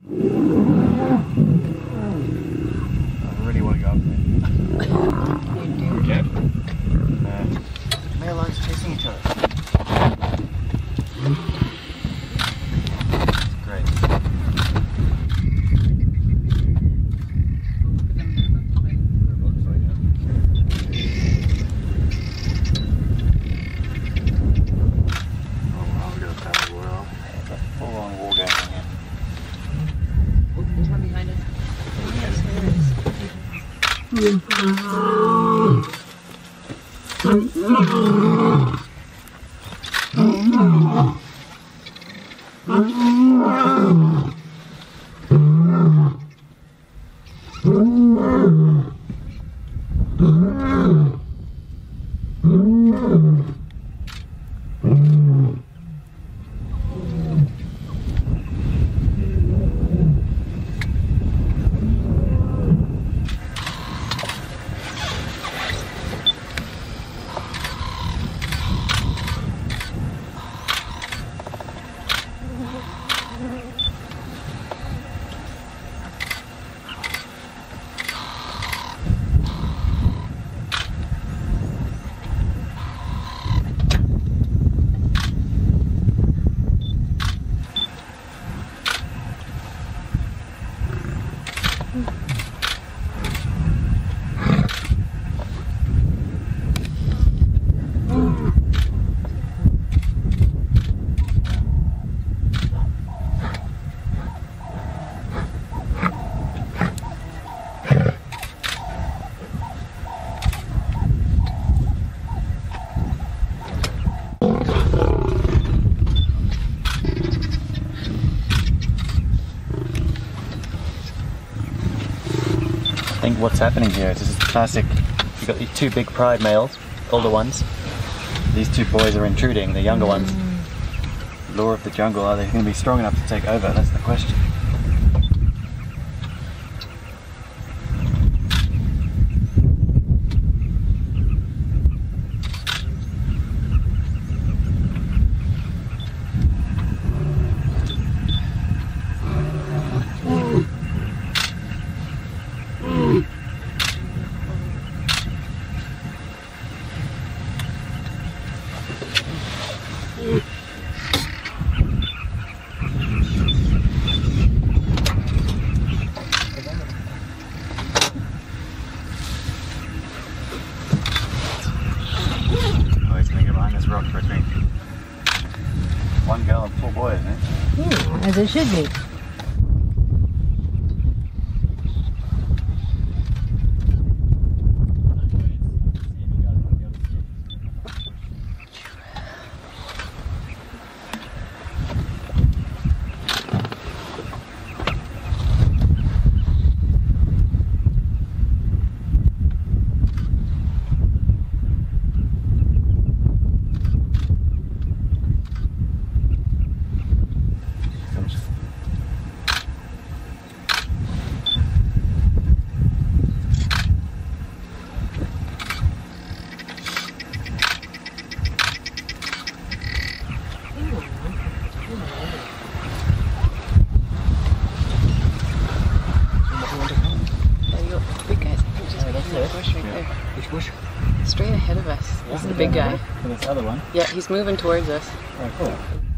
really want to go up there. We can. Male lions chasing each other. Great. There's one behind us. Yes, there is. I think what's happening here is this is classic. You've got these two big pride males, older ones. These two boys are intruding, the younger ones. Law of the jungle, are they going to be strong enough to take over? That's the question. Rock for me. One girl and 4 boys, eh? Yeah, as it should be. Which bush? Straight ahead of us. This is the big guy. And this other one? Yeah, he's moving towards us. Oh, cool.